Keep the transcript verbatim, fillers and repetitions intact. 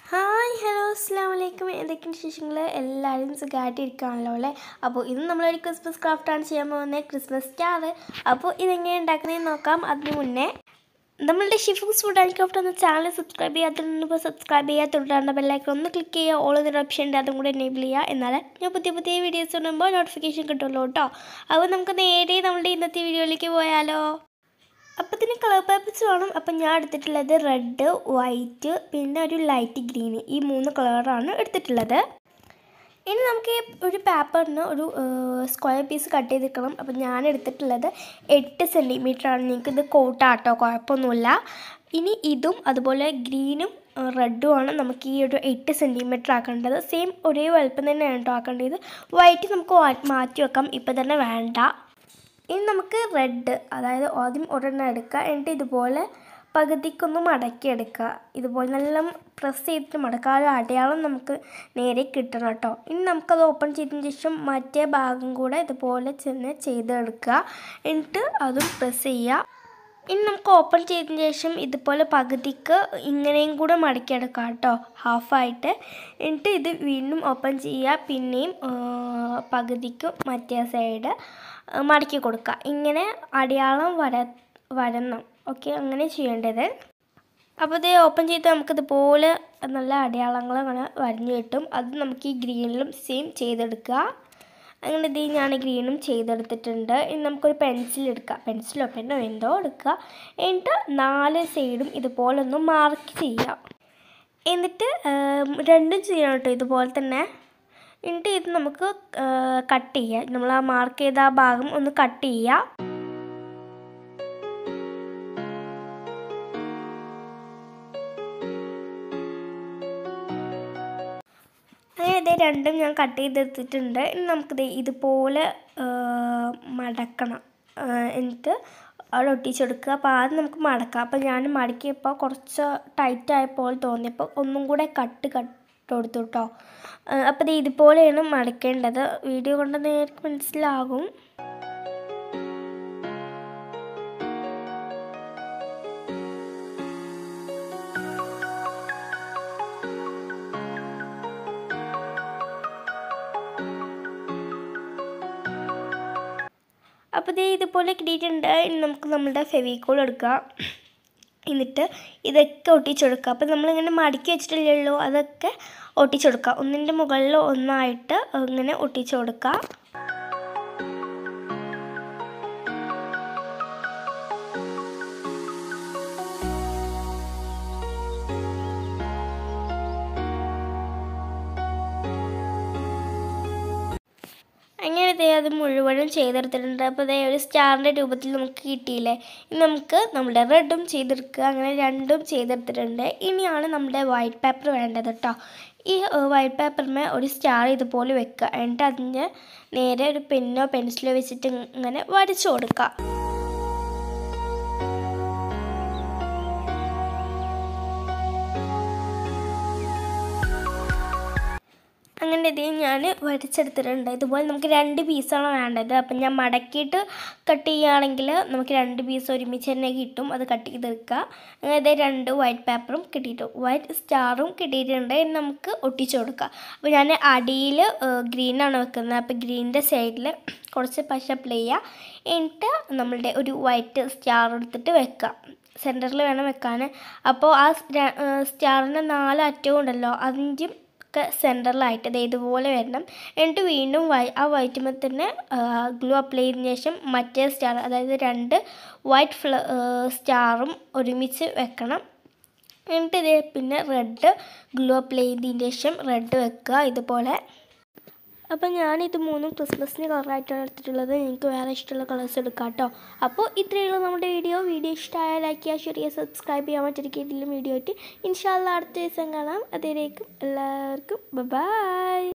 Hi hello അസ്സലാമു അലൈക്കും. എന്തൊക്കെയാണ് വിശേഷങ്ങൾ? എല്ലാവരും സുഖമായിട്ടിരിക്കുകയാണല്ലോ അല്ലേ? അപ്പോൾ ഇന്ന് നമ്മളൊരു ക്രിസ്മസ് ക്രാഫ്റ്റാണ് ചെയ്യാൻ പോകുന്നത്, ക്രിസ്മസ് സ്റ്റാർ. അപ്പോൾ ഇതെങ്ങനെ ഉണ്ടാക്കുന്നതെന്ന് നോക്കാം. അതിന് മുന്നേ നമ്മളുടെ ഷിഫൂസ് ഫുഡ് ആൻഡ് ക്രാഫ്റ്റ് എന്ന ചാനൽ സബ്സ്ക്രൈബ് ചെയ്യാത്തപ്പോൾ സബ്സ്ക്രൈബ് ചെയ്യുക, തുടർന്ന് ബെല്ലൈക്കൺ ഒന്ന് ക്ലിക്ക് ചെയ്യുക, ഓൾ എന്നൊരു ഓപ്ഷൻ ഉണ്ട്, അതും കൂടെ എനേബിൾ ചെയ്യുക. എന്നാൽ ഞാൻ പുതിയ പുതിയ വീഡിയോസ് ഇടുമ്പോൾ നോട്ടിഫിക്കേഷൻ കിട്ടുമല്ലോ കേട്ടോ. അപ്പോൾ നമുക്ക് നേരെ നമ്മുടെ ഇന്നത്തെ വീഡിയോയിലേക്ക് പോയാലോ. അപ്പോൾ ഇതിന് കളർ പേപ്പേഴ്സ് വേണം. അപ്പം ഞാൻ എടുത്തിട്ടുള്ളത് റെഡ്, വൈറ്റ്, പിന്നെ ഒരു ലൈറ്റ് ഗ്രീൻ, ഈ മൂന്ന് കളറാണ് എടുത്തിട്ടുള്ളത്. ഇനി നമുക്ക് ഒരു പേപ്പറിന് ഒരു സ്ക്വയർ പീസ് കട്ട് ചെയ്തിരിക്കണം. അപ്പം ഞാൻ എടുത്തിട്ടുള്ളത് എട്ട് സെൻറ്റിമീറ്റർ ആണ്. നിങ്ങൾക്കിത് കോട്ടാട്ടോ, കുഴപ്പമൊന്നുമില്ല. ഇനി ഇതും അതുപോലെ ഗ്രീനും റെഡുമാണ് നമുക്ക് ഈ ഒരു എട്ട് സെൻറ്റിമീറ്റർ ആക്കേണ്ടത്. സെയിം ഒരേ വലുപ്പം തന്നെയാണ് കേട്ടോ ആക്കേണ്ടത്. വൈറ്റ് നമുക്ക് മാറ്റി വെക്കാം, ഇപ്പം തന്നെ വേണ്ട. ഇനി നമുക്ക് റെഡ്, അതായത് ആദ്യം ഒരെണ്ണം എടുക്കുക, എന്നിട്ട് ഇതുപോലെ പകുതിക്കൊന്ന് മടക്കിയെടുക്കുക. ഇതുപോലെ നല്ല പ്രസ് ചെയ്തിട്ട് മടക്കുക. ആ ഒരു അടയാളം നമുക്ക് നേരെ കിട്ടണം കേട്ടോ. ഇനി നമുക്കത് ഓപ്പൺ ചെയ്തതിന് ശേഷം മറ്റേ ഭാഗം കൂടെ ഇതുപോലെ തന്നെ ചെയ്തെടുക്കുക. എന്നിട്ട് അതും പ്രസ് ചെയ്യുക. ഇനി നമുക്ക് ഓപ്പൺ ചെയ്തതിന് ശേഷം ഇതുപോലെ പകുതിക്ക് ഇങ്ങനെയും കൂടെ മടക്കിയെടുക്കാം കേട്ടോ, ഹാഫായിട്ട്. എന്നിട്ട് ഇത് വീണ്ടും ഓപ്പൺ ചെയ്യുക, പിന്നെയും പകുതിക്ക് മറ്റേ സൈഡ് മടക്കി കൊടുക്കുക. ഇങ്ങനെ അടയാളം വര വരണം ഓക്കെ, അങ്ങനെ ചെയ്യേണ്ടത്. അപ്പോൾ ഇത് ഓപ്പൺ ചെയ്ത് നമുക്കിതുപോലെ നല്ല അടയാളങ്ങൾ അങ്ങനെ വരഞ്ഞു കിട്ടും. അത് നമുക്ക് ഈ ഗ്രീനിലും സെയിം ചെയ്തെടുക്കുക. അങ്ങനെ ഇത് ഞാൻ ഗ്രീനും ചെയ്തെടുത്തിട്ടുണ്ട്. ഇനി നമുക്കൊരു പെൻസിൽ എടുക്കുക, പെൻസിലോ പെന്നോ എന്തോ എടുക്കുക. എന്നിട്ട് നാല് സൈഡും ഇതുപോലെ ഒന്ന് മാർക്ക് ചെയ്യുക. എന്നിട്ട് രണ്ടും ചെയ്യണം കേട്ടോ, ഇതുപോലെ തന്നെ. എന്നിട്ട് ഇത് നമുക്ക് കട്ട് ചെയ്യുക. നമ്മൾ ആ മാർക്ക് ചെയ്ത ആ ഭാഗം ഒന്ന് കട്ട് ചെയ്യുക. അങ്ങനെ ഇതേ രണ്ടും ഞാൻ കട്ട് ചെയ്തെടുത്തിട്ടുണ്ട്. ഇനി നമുക്കിത് ഇതുപോലെ മടക്കണം. എന്നിട്ട് അവിടെ ഒട്ടിച്ചെടുക്കുക. അപ്പോൾ ആദ്യം നമുക്ക് മടക്കാം. അപ്പോൾ ഞാൻ മടക്കിയപ്പോൾ കുറച്ച് ടൈറ്റായപ്പോൾ തോന്നിയപ്പോൾ ഒന്നും കൂടെ കട്ട് കട്ട് കൊടുത്തു കേട്ടോ. അപ്പോൾ ഇത് ഇതുപോലെയാണ് മടക്കേണ്ടത്. വീഡിയോ കൊണ്ട് നേർക്ക് മനസ്സിലാകും. അപ്പോൾ ഇത് ഇതുപോലെ കിട്ടിയിട്ടുണ്ട്. ഇനി നമുക്ക് നമ്മുടെ ഫെവിക്കോൾ എടുക്കുക, എന്നിട്ട് ഇതൊക്കെ ഒട്ടിച്ചെടുക്കുക. അപ്പോൾ നമ്മളിങ്ങനെ മടക്കി വെച്ചിട്ടില്ലല്ലോ, അതൊക്കെ ഒട്ടിച്ചെടുക്കുക. ഒന്നിൻ്റെ മുകളിൽ ഒന്നായിട്ട് ഇങ്ങനെ ഒട്ടിച്ചു കൊടുക്കുക. അങ്ങനെ ഇതേ അത് മുഴുവനും ചെയ്തെടുത്തിട്ടുണ്ട്. അപ്പോൾ ഇതേ ഒരു സ്റ്റാറിൻ്റെ രൂപത്തിൽ നമുക്ക് കിട്ടിയില്ലേ. ഇനി നമുക്ക് നമ്മുടെ റെഡും ചെയ്തെടുക്കുക. അങ്ങനെ രണ്ടും ചെയ്തെടുത്തിട്ടുണ്ട്. ഇനിയാണ് നമ്മുടെ വൈറ്റ് പേപ്പർ വേണ്ടത് കേട്ടോ. ഈ വൈറ്റ് പേപ്പറിന്മേൽ ഒരു സ്റ്റാർ ഇതുപോലെ വെക്കുക. എന്നിട്ട് അതിന് നേരെ ഒരു പെന്നോ പെൻസിലോ വെച്ചിട്ട് ഇങ്ങനെ വരച്ചു കൊടുക്കുക. അങ്ങനെ ഇത് ഞാൻ വരച്ചെടുത്തിട്ടുണ്ട്. ഇതുപോലെ നമുക്ക് രണ്ട് പീസാണ് വേണ്ടത്. അപ്പം ഞാൻ മടക്കിയിട്ട് കട്ട് ചെയ്യുകയാണെങ്കിൽ നമുക്ക് രണ്ട് പീസ് ഒരുമിച്ച് തന്നെ കിട്ടും. അത് കട്ട് ചെയ്തെടുക്കുക. അങ്ങനെ ഇത് രണ്ട് വൈറ്റ് പേപ്പറും കിട്ടിയിട്ടു, വൈറ്റ് സ്റ്റാറും കിട്ടിയിട്ടുണ്ട്. നമുക്ക് ഒട്ടിച്ചു കൊടുക്കുക. അപ്പോൾ ഞാൻ അടിയിൽ ഗ്രീനാണ് വെക്കുന്നത്. അപ്പോൾ ഗ്രീനിൻ്റെ സൈഡിൽ കുറച്ച് പശ അപ്ലൈ ചെയ്യുക. എന്നിട്ട് നമ്മളുടെ ഒരു വൈറ്റ് സ്റ്റാർ എടുത്തിട്ട് വെക്കുക. സെൻറ്ററിൽ വേണം വെക്കാൻ. അപ്പോൾ ആ സ്റ്റാറിൻ്റെ നാല് അറ്റവും ഉണ്ടല്ലോ, അതിൻ്റെ ഒക്കെ സെൻറ്ററിലായിട്ട് ഇത് ഇതുപോലെ വരണം. എന്നിട്ട് വീണ്ടും വൈ ആ വൈറ്റുമ്പോൾ തന്നെ ഗ്ലൂ അപ്ലൈ ചെയ്തതിന് ശേഷം മറ്റേ സ്റ്റാർ, അതായത് രണ്ട് വൈറ്റ് ഫ്ല സ്റ്റാറും ഒരുമിച്ച് വെക്കണം. എന്നിട്ട് ഇത് പിന്നെ റെഡ് ഗ്ലൂ അപ്ലൈ ചെയ്തതിന് ശേഷം റെഡ് വെക്കുക ഇതുപോലെ. അപ്പോൾ ഞാനിത് മൂന്നും ക്രിസ്മസിന് കളറായിട്ടാണ് എടുത്തിട്ടുള്ളത്. നിങ്ങൾക്ക് വേറെ ഇഷ്ടമുള്ള കളേഴ്സ് എടുക്കാം കേട്ടോ. അപ്പോൾ ഇത്രയുള്ള നമ്മുടെ വീഡിയോ വീഡിയോ ഇഷ്ടമായ ലൈക്ക് ചെയ്യുക, ഷെയർ ചെയ്യുക, സബ്സ്ക്രൈബ് ചെയ്യാൻ പറ്റിയിരിക്കും വീഡിയോ ആയിട്ട്. ഇൻഷാ അല്ലാഹ് അടുത്ത ദിവസം കാണാം. അതുവരേക്കും എല്ലാവർക്കും ബൈ.